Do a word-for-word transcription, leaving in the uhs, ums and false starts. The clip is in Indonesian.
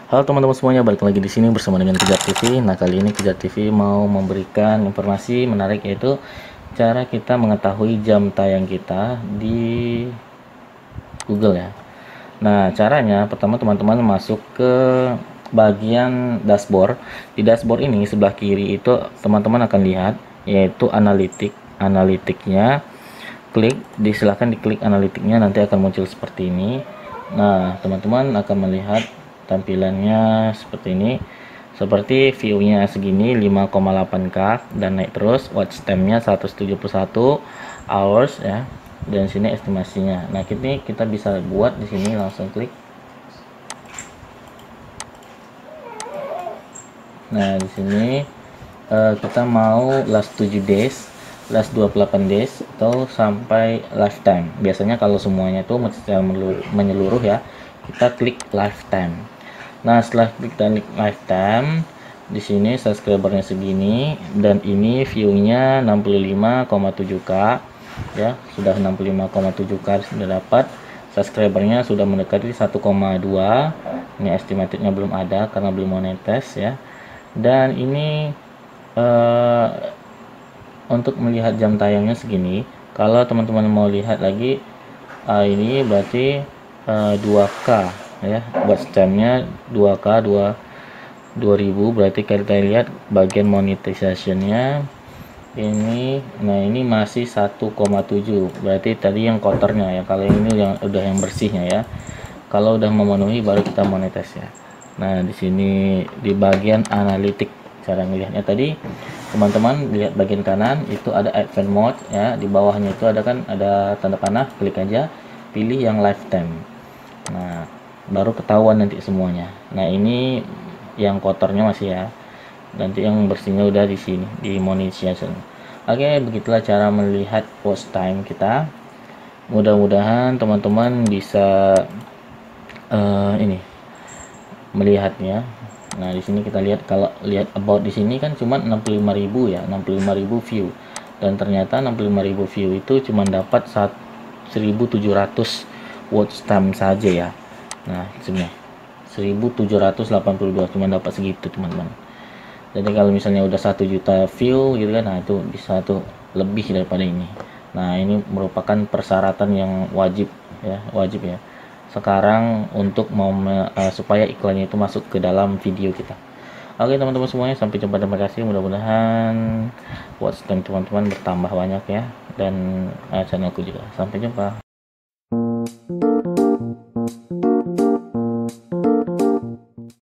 Halo teman-teman semuanya, balik lagi di sini bersama dengan Kejar T V. Nah, kali ini Kejar T V mau memberikan informasi menarik, yaitu cara kita mengetahui jam tayang kita di Google ya. Nah, caranya pertama teman-teman masuk ke bagian dashboard. Di dashboard ini sebelah kiri itu teman-teman akan lihat yaitu analitik. Analitiknya klik, disilahkan diklik analitiknya, nanti akan muncul seperti ini. Nah, teman-teman akan melihat tampilannya seperti ini, seperti view-nya segini lima koma delapan K dan naik terus, watch time-nya seratus tujuh puluh satu hours ya, dan sini estimasinya. Nah, ini kita bisa buat di sini, langsung klik. Nah, di sini uh, kita mau last tujuh days, last dua puluh delapan days, atau sampai lifetime. Biasanya kalau semuanya itu secara menyeluruh ya, kita klik lifetime. Nah, setelah klik dan klik lifetime, di sini subscribernya segini dan ini view-nya enam puluh lima koma tujuh K ya, sudah enam puluh lima koma tujuh K sudah dapat. Subscribernya sudah mendekati satu koma dua. Ini estimatednya belum ada karena belum monetize ya. Dan ini uh, untuk melihat jam tayangnya segini. Kalau teman-teman mau lihat lagi, uh, ini berarti uh, dua K ya, watch time-nya dua K, dua ribu. Berarti kita lihat bagian monetization-nya ini. Nah, ini masih satu koma tujuh, berarti tadi yang kotornya ya. Kalau ini yang udah yang bersihnya ya. Kalau udah memenuhi baru kita monetize ya. Nah, di sini di bagian analitik cara melihatnya tadi, teman-teman lihat bagian kanan itu ada advance mode ya, di bawahnya itu ada kan ada tanda panah, klik aja, pilih yang lifetime. Nah, baru ketahuan nanti semuanya. Nah, ini yang kotornya masih ya, nanti yang bersihnya udah di sini di monetization. Oke, begitulah cara melihat watch time kita. Mudah-mudahan teman-teman bisa uh, ini melihatnya. Nah, di sini kita lihat, kalau lihat about di sini kan cuma enam puluh lima ribu ya, enam puluh lima ribu view. Dan ternyata enam puluh lima ribu view itu cuma dapat seribu tujuh ratus watch time saja ya. Nah, sini seribu tujuh ratus delapan puluh dua, cuma dapat segitu teman-teman. Jadi kalau misalnya udah satu juta view gitu kan, nah itu bisa tuh lebih daripada ini. Nah, ini merupakan persyaratan yang wajib ya, wajib ya sekarang untuk mau uh, supaya iklannya itu masuk ke dalam video kita. Oke teman-teman semuanya, sampai jumpa, terima kasih. Mudah-mudahan watch time teman-teman bertambah banyak ya, dan uh, channelku juga. Sampai jumpa.